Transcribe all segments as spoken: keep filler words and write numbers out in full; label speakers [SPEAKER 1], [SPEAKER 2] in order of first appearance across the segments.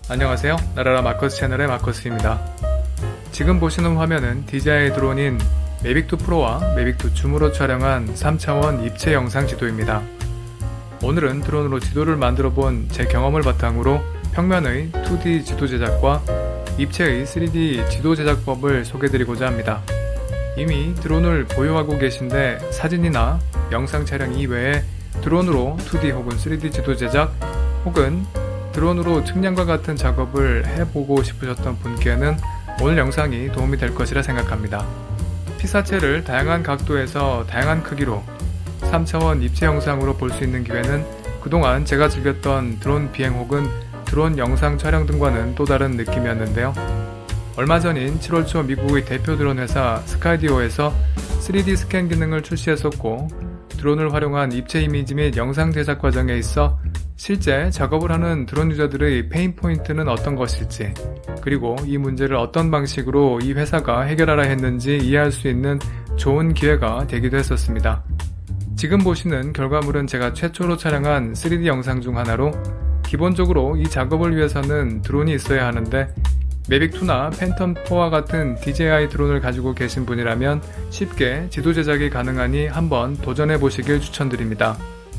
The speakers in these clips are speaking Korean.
[SPEAKER 1] 안녕하세요. 나라라 마커스 채널의 마커스입니다. 지금 보시는 화면은 디제이 드론인 매빅 투 프로와 매빅 투 줌으로 촬영한 삼 차원 입체 영상 지도입니다. 오늘은 드론으로 지도를 만들어 본 제 경험을 바탕으로 평면의 투 디 지도 제작과 입체의 쓰리 디 지도 제작법을 소개드리고자 합니다. 이미 드론을 보유하고 계신데 사진이나 영상 촬영 이외에 드론으로 투 디 혹은 쓰리 디 지도 제작 혹은 드론으로 측량과 같은 작업을 해보고 싶으셨던 분께는 오늘 영상이 도움이 될 것이라 생각합니다. 피사체를 다양한 각도에서 다양한 크기로 삼 차원 입체 영상으로 볼 수 있는 기회는 그동안 제가 즐겼던 드론 비행 혹은 드론 영상 촬영 등과는 또 다른 느낌이었는데요. 얼마 전인 칠월 초 미국의 대표 드론 회사 스카이디오에서 쓰리 디 스캔 기능을 출시했었고, 드론을 활용한 입체 이미지 및 영상 제작 과정에 있어 실제 작업을 하는 드론 유저들의 페인 포인트는 어떤 것일지, 그리고 이 문제를 어떤 방식으로 이 회사가 해결하라 했는지 이해할 수 있는 좋은 기회가 되기도 했었습니다. 지금 보시는 결과물은 제가 최초로 촬영한 쓰리 디 영상 중 하나로, 기본적으로 이 작업을 위해서는 드론이 있어야 하는데 매빅 투나 팬텀 포와 같은 디 제이 아이 드론을 가지고 계신 분이라면 쉽게 지도 제작이 가능하니 한번 도전해 보시길 추천드립니다.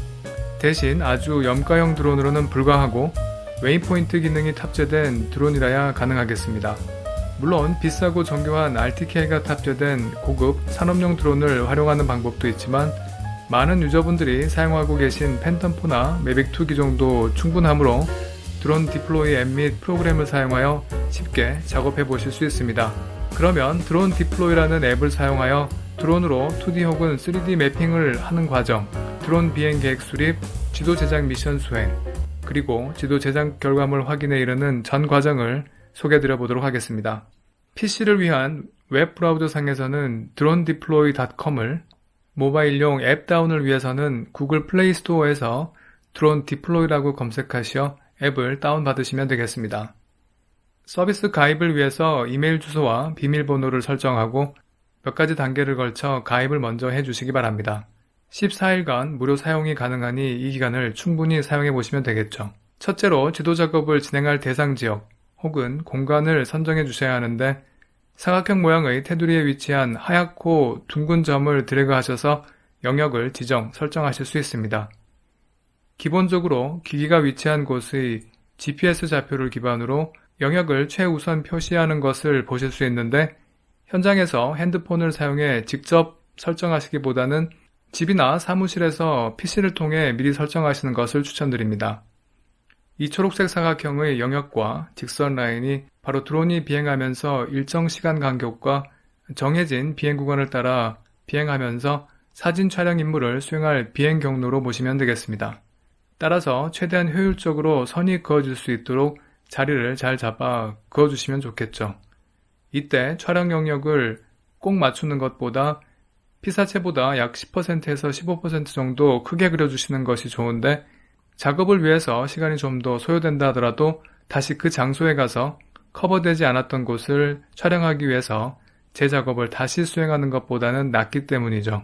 [SPEAKER 1] 대신 아주 염가형 드론으로는 불가하고 웨이포인트 기능이 탑재된 드론이라야 가능하겠습니다. 물론 비싸고 정교한 알 티 케이가 탑재된 고급 산업용 드론을 활용하는 방법도 있지만, 많은 유저분들이 사용하고 계신 팬텀포나 매빅 투 기종도 충분하므로 드론 디플로이 앱 및 프로그램을 사용하여 쉽게 작업해 보실 수 있습니다. 그러면 드론 디플로이라는 앱을 사용하여 드론으로 투 디 혹은 쓰리 디 매핑을 하는 과정, 드론 비행 계획 수립, 지도 제작 미션 수행, 그리고 지도 제작 결과물 확인에 이르는 전 과정을 소개드려 보도록 하겠습니다. 피시를 위한 웹 브라우저 상에서는 드론 디플로이 닷 컴을, 모바일용 앱 다운을 위해서는 구글 플레이 스토어에서 드론 디플로이라고 검색하시어 앱을 다운받으시면 되겠습니다. 서비스 가입을 위해서 이메일 주소와 비밀번호를 설정하고 몇 가지 단계를 걸쳐 가입을 먼저 해주시기 바랍니다. 십사 일간 무료 사용이 가능하니 이 기간을 충분히 사용해 보시면 되겠죠. 첫째로 지도 작업을 진행할 대상 지역 혹은 공간을 선정해 주셔야 하는데, 사각형 모양의 테두리에 위치한 하얗고 둥근 점을 드래그 하셔서 영역을 지정, 설정하실 수 있습니다. 기본적으로 기기가 위치한 곳의 지 피 에스 좌표를 기반으로 영역을 최우선 표시하는 것을 보실 수 있는데, 현장에서 핸드폰을 사용해 직접 설정하시기보다는 집이나 사무실에서 피시를 통해 미리 설정하시는 것을 추천드립니다. 이 초록색 사각형의 영역과 직선 라인이 바로 드론이 비행하면서 일정 시간 간격과 정해진 비행 구간을 따라 비행하면서 사진 촬영 임무를 수행할 비행 경로로 보시면 되겠습니다. 따라서 최대한 효율적으로 선이 그어질 수 있도록 자리를 잘 잡아 그어주시면 좋겠죠. 이때 촬영 영역을 꼭 맞추는 것보다 피사체보다 약 십 퍼센트에서 십오 퍼센트 정도 크게 그려주시는 것이 좋은데, 작업을 위해서 시간이 좀 더 소요된다 하더라도 다시 그 장소에 가서 커버되지 않았던 곳을 촬영하기 위해서 재작업을 다시 수행하는 것보다는 낫기 때문이죠.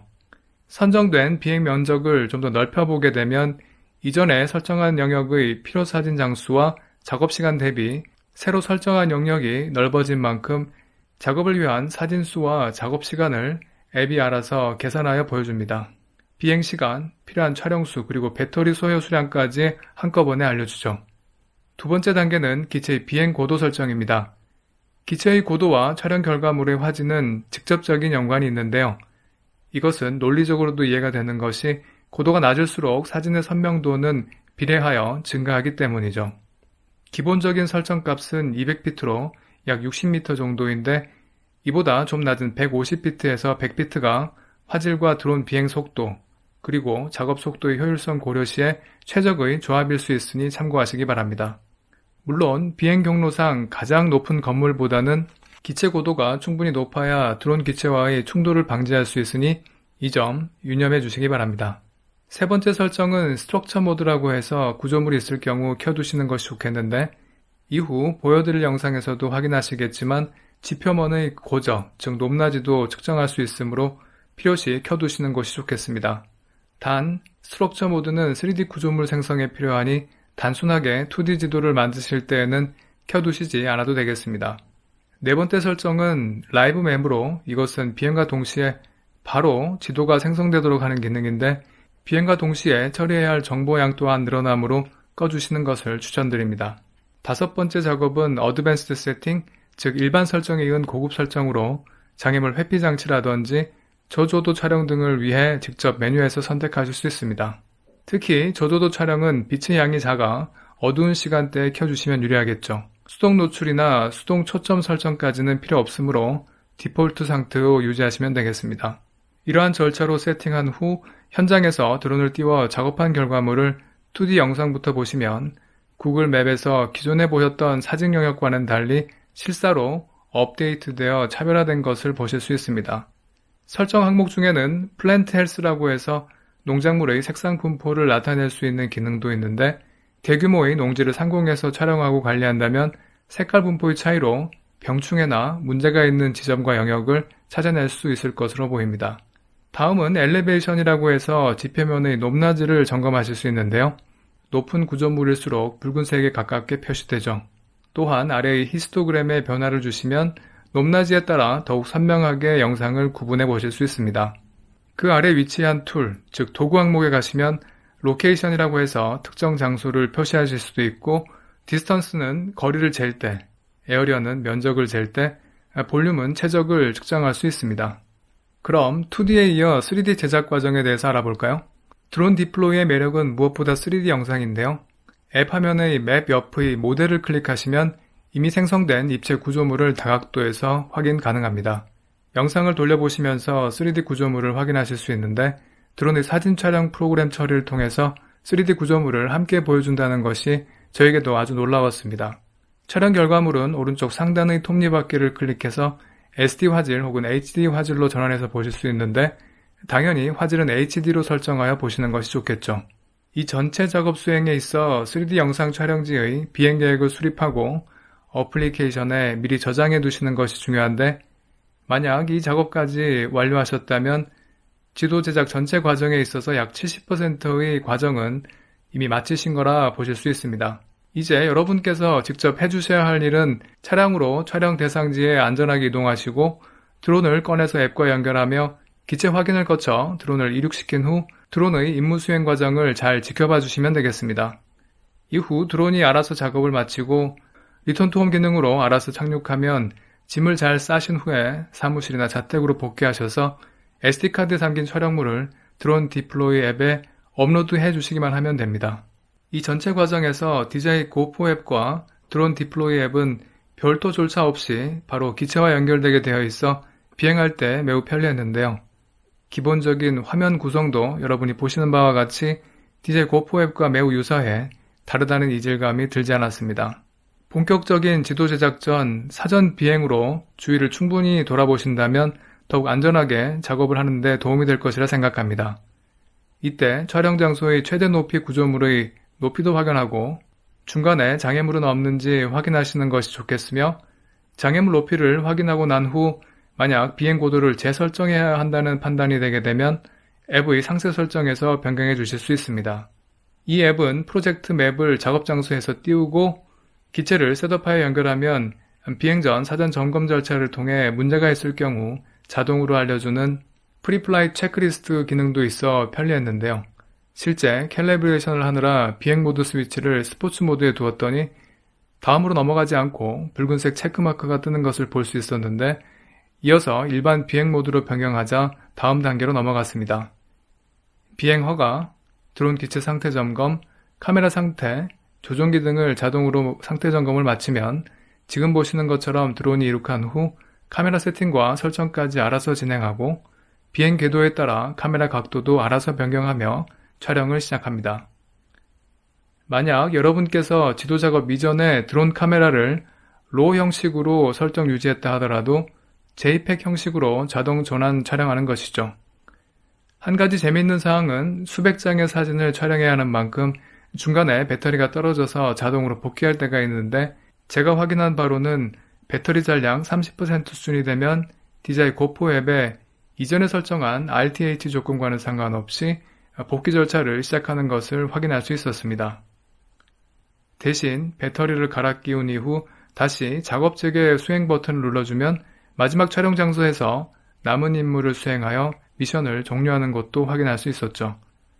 [SPEAKER 1] 선정된 비행 면적을 좀 더 넓혀보게 되면 이전에 설정한 영역의 필요 사진 장수와 작업시간 대비 새로 설정한 영역이 넓어진 만큼 작업을 위한 사진수와 작업시간을 앱이 알아서 계산하여 보여줍니다. 비행시간, 필요한 촬영수, 그리고 배터리 소요 수량까지 한꺼번에 알려주죠. 두 번째 단계는 기체의 비행 고도 설정입니다. 기체의 고도와 촬영 결과물의 화질은 직접적인 연관이 있는데요. 이것은 논리적으로도 이해가 되는 것이 고도가 낮을수록 사진의 선명도는 비례하여 증가하기 때문이죠. 기본적인 설정값은 이백 비트로 약 육십 미터 정도인데, 이보다 좀 낮은 백오십 비트에서 백 비트가 화질과 드론 비행 속도, 그리고 작업 속도의 효율성 고려 시에 최적의 조합일 수 있으니 참고하시기 바랍니다. 물론 비행 경로상 가장 높은 건물보다는 기체 고도가 충분히 높아야 드론 기체와의 충돌을 방지할 수 있으니 이 점 유념해 주시기 바랍니다. 세 번째 설정은 스트럭처 모드라고 해서 구조물이 있을 경우 켜두시는 것이 좋겠는데, 이후 보여드릴 영상에서도 확인하시겠지만 지표면의 고적, 즉 높낮이도 측정할 수 있으므로 필요시 켜두시는 것이 좋겠습니다. 단, 스트럭처 모드는 쓰리 디 구조물 생성에 필요하니 단순하게 투 디 지도를 만드실 때에는 켜두시지 않아도 되겠습니다. 네 번째 설정은 라이브 맵으로, 이것은 비행과 동시에 바로 지도가 생성되도록 하는 기능인데 비행과 동시에 처리해야 할 정보량 또한 늘어나므로 꺼주시는 것을 추천드립니다. 다섯 번째 작업은 어드밴스드 세팅, 즉 일반 설정에 이은 고급 설정으로 장애물 회피 장치라든지 저조도 촬영 등을 위해 직접 메뉴에서 선택하실 수 있습니다. 특히 저조도 촬영은 빛의 양이 작아 어두운 시간대에 켜주시면 유리하겠죠. 수동 노출이나 수동 초점 설정까지는 필요 없으므로 디폴트 상태로 유지하시면 되겠습니다. 이러한 절차로 세팅한 후 현장에서 드론을 띄워 작업한 결과물을 투디 영상부터 보시면 구글 맵에서 기존에 보셨던 사진 영역과는 달리 실사로 업데이트되어 차별화된 것을 보실 수 있습니다. 설정 항목 중에는 플랜트 헬스라고 해서 농작물의 색상 분포를 나타낼 수 있는 기능도 있는데 대규모의 농지를 상공에서 촬영하고 관리한다면 색깔 분포의 차이로 병충해나 문제가 있는 지점과 영역을 찾아낼 수 있을 것으로 보입니다. 다음은 엘리베이션이라고 해서 지표면의 높낮이를 점검하실 수 있는데요. 높은 구조물일수록 붉은색에 가깝게 표시되죠. 또한 아래의 히스토그램에 변화를 주시면 높낮이에 따라 더욱 선명하게 영상을 구분해 보실 수 있습니다. 그 아래 위치한 툴, 즉 도구 항목에 가시면 로케이션이라고 해서 특정 장소를 표시하실 수도 있고 디스턴스는 거리를 잴 때, 에어리어는 면적을 잴 때, 볼륨은 최적을 측정할 수 있습니다. 그럼 투디에 이어 쓰리디 제작 과정에 대해서 알아볼까요? 드론 디플로이의 매력은 무엇보다 쓰리디 영상인데요. 앱 화면의 맵 옆의 모델을 클릭하시면 이미 생성된 입체 구조물을 다각도에서 확인 가능합니다. 영상을 돌려보시면서 쓰리디 구조물을 확인하실 수 있는데 드론의 사진 촬영 프로그램 처리를 통해서 쓰리디 구조물을 함께 보여준다는 것이 저에게도 아주 놀라웠습니다. 촬영 결과물은 오른쪽 상단의 톱니바퀴를 클릭해서 에스디 화질 혹은 에이치디 화질로 전환해서 보실 수 있는데 당연히 화질은 에이치디로 설정하여 보시는 것이 좋겠죠. 이 전체 작업 수행에 있어 쓰리디 영상 촬영지의 비행 계획을 수립하고 어플리케이션에 미리 저장해 두시는 것이 중요한데 만약 이 작업까지 완료하셨다면 지도 제작 전체 과정에 있어서 약 칠십 퍼센트의 과정은 이미 마치신 거라 보실 수 있습니다. 이제 여러분께서 직접 해주셔야 할 일은 차량으로 촬영 대상지에 안전하게 이동하시고 드론을 꺼내서 앱과 연결하며 기체 확인을 거쳐 드론을 이륙시킨 후 드론의 임무 수행 과정을 잘 지켜봐 주시면 되겠습니다. 이후 드론이 알아서 작업을 마치고 리턴 투 홈 기능으로 알아서 착륙하면 짐을 잘 싸신 후에 사무실이나 자택으로 복귀하셔서 에스디카드에 담긴 촬영물을 드론 디플로이 앱에 업로드해 주시기만 하면 됩니다. 이 전체 과정에서 디제이 고프로 앱과 드론 디플로이 앱은 별도 절차 없이 바로 기체와 연결되게 되어 있어 비행할 때 매우 편리했는데요. 기본적인 화면 구성도 여러분이 보시는 바와 같이 디제이 고프로 앱과 매우 유사해 다르다는 이질감이 들지 않았습니다. 본격적인 지도 제작 전 사전 비행으로 주위를 충분히 돌아보신다면 더욱 안전하게 작업을 하는 데 도움이 될 것이라 생각합니다. 이때 촬영 장소의 최대 높이 구조물의 높이도 확인하고 중간에 장애물은 없는지 확인하시는 것이 좋겠으며 장애물 높이를 확인하고 난 후 만약 비행 고도를 재설정해야 한다는 판단이 되게 되면 앱의 상세 설정에서 변경해 주실 수 있습니다. 이 앱은 프로젝트 맵을 작업 장소에서 띄우고 기체를 셋업하여 연결하면 비행 전 사전 점검 절차를 통해 문제가 있을 경우 자동으로 알려주는 프리플라이트 체크리스트 기능도 있어 편리했는데요. 실제 캘리브레이션을 하느라 비행 모드 스위치를 스포츠 모드에 두었더니 다음으로 넘어가지 않고 붉은색 체크마크가 뜨는 것을 볼 수 있었는데 이어서 일반 비행 모드로 변경하자 다음 단계로 넘어갔습니다. 비행 허가, 드론 기체 상태 점검, 카메라 상태, 조종기 등을 자동으로 상태 점검을 마치면 지금 보시는 것처럼 드론이 이륙한 후 카메라 세팅과 설정까지 알아서 진행하고 비행 궤도에 따라 카메라 각도도 알아서 변경하며 촬영을 시작합니다. 만약 여러분께서 지도 작업 이전에 드론 카메라를 로우 형식으로 설정 유지했다 하더라도 제이팩 형식으로 자동 전환 촬영하는 것이죠. 한 가지 재미있는 사항은 수백 장의 사진을 촬영해야 하는 만큼 중간에 배터리가 떨어져서 자동으로 복귀할 때가 있는데 제가 확인한 바로는 배터리 잔량 삼십 퍼센트 수준이 되면 디제이 고프로 앱에 이전에 설정한 알티에이치 조건과는 상관없이 복귀 절차를 시작하는 것을 확인할 수 있었습니다. 대신 배터리를 갈아 끼운 이후 다시 작업잭의 수행 버튼을 눌러주면 마지막 촬영 장소에서 남은 임무를 수행하여 미션을 종료하는 것도 확인할 수 있었죠.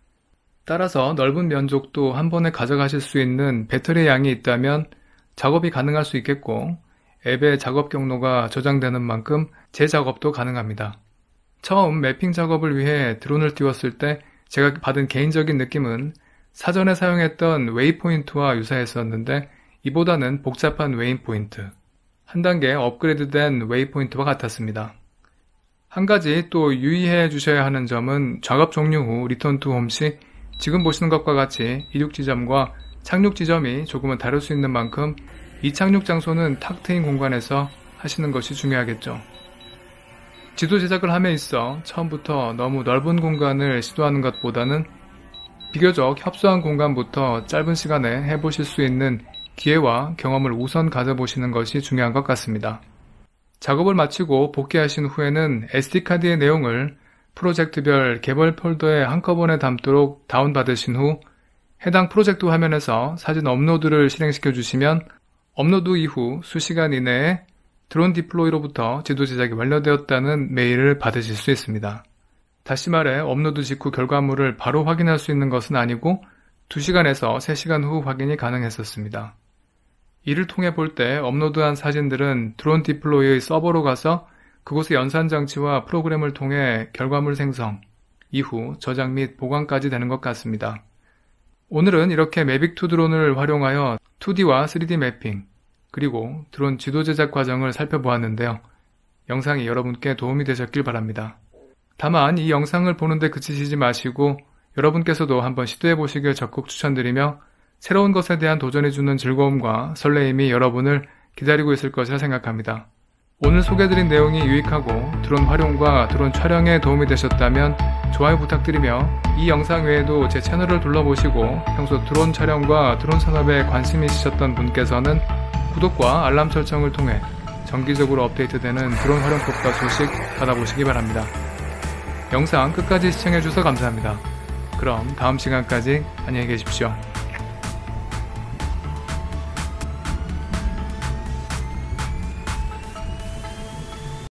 [SPEAKER 1] 따라서 넓은 면적도 한 번에 가져가실 수 있는 배터리 양이 있다면 작업이 가능할 수 있겠고, 앱의 작업 경로가 저장되는 만큼 재작업도 가능합니다. 처음 매핑 작업을 위해 드론을 띄웠을 때 제가 받은 개인적인 느낌은 사전에 사용했던 웨이포인트와 유사했었는데 이보다는 복잡한 웨이포인트, 한 단계 업그레이드된 웨이포인트와 같았습니다. 한 가지 또 유의해 주셔야 하는 점은 작업 종료 후 리턴 투 홈 시 지금 보시는 것과 같이 이륙 지점과 착륙 지점이 조금은 다를 수 있는 만큼 이 착륙 장소는 탁 트인 공간에서 하시는 것이 중요하겠죠. 지도 제작을 함에 있어 처음부터 너무 넓은 공간을 시도하는 것보다는 비교적 협소한 공간부터 짧은 시간에 해보실 수 있는 기회와 경험을 우선 가져보시는 것이 중요한 것 같습니다. 작업을 마치고 복귀하신 후에는 에스디카드의 내용을 프로젝트별 개발 폴더에 한꺼번에 담도록 다운받으신 후 해당 프로젝트 화면에서 사진 업로드를 실행시켜 주시면 업로드 이후 수시간 이내에 드론 디플로이로부터 지도 제작이 완료되었다는 메일을 받으실 수 있습니다. 다시 말해 업로드 직후 결과물을 바로 확인할 수 있는 것은 아니고 두 시간에서 세 시간 후 확인이 가능했었습니다. 이를 통해 볼 때 업로드한 사진들은 드론 디플로이의 서버로 가서 그곳의 연산장치와 프로그램을 통해 결과물 생성, 이후 저장 및 보관까지 되는 것 같습니다. 오늘은 이렇게 매빅 투 드론을 활용하여 투디와 쓰리디 매핑, 그리고 드론 지도 제작 과정을 살펴보았는데요. 영상이 여러분께 도움이 되셨길 바랍니다. 다만 이 영상을 보는데 그치시지 마시고 여러분께서도 한번 시도해 보시길 적극 추천드리며 새로운 것에 대한 도전해주는 즐거움과 설레임이 여러분을 기다리고 있을 것이라 생각합니다. 오늘 소개해드린 내용이 유익하고 드론 활용과 드론 촬영에 도움이 되셨다면 좋아요 부탁드리며 이 영상 외에도 제 채널을 둘러보시고 평소 드론 촬영과 드론 산업에 관심이 있으셨던 분께서는 구독과 알람 설정을 통해 정기적으로 업데이트되는 드론 활용법과 소식 받아보시기 바랍니다. 영상 끝까지 시청해주셔서 감사합니다. 그럼 다음 시간까지 안녕히 계십시오.